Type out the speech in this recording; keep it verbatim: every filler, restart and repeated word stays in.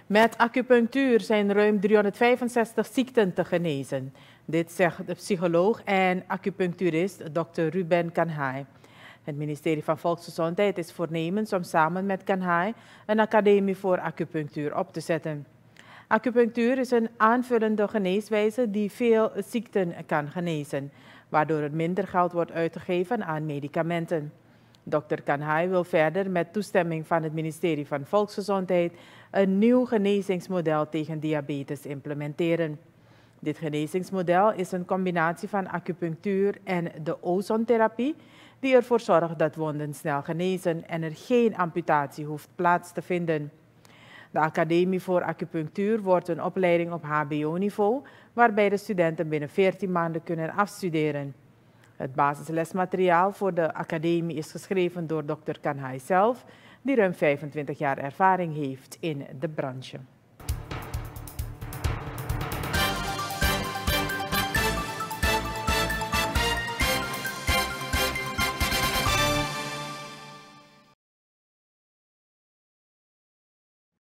Met acupunctuur zijn ruim driehonderdvijfenzestig ziekten te genezen. Dit zegt de psycholoog en acupuncturist dokter Ruben Kanhai. Het ministerie van Volksgezondheid is voornemens om samen met Kanhai een academie voor acupunctuur op te zetten. Acupunctuur is een aanvullende geneeswijze die veel ziekten kan genezen, waardoor er minder geld wordt uitgegeven aan medicamenten. dokter Kanhai wil verder met toestemming van het ministerie van Volksgezondheid een nieuw genezingsmodel tegen diabetes implementeren. Dit genezingsmodel is een combinatie van acupunctuur en de ozontherapie, die ervoor zorgt dat wonden snel genezen en er geen amputatie hoeft plaats te vinden. De Academie voor Acupunctuur wordt een opleiding op H B O-niveau, waarbij de studenten binnen veertien maanden kunnen afstuderen. Het basislesmateriaal voor de academie is geschreven door dokter Kanhai zelf, die ruim vijfentwintig jaar ervaring heeft in de branche.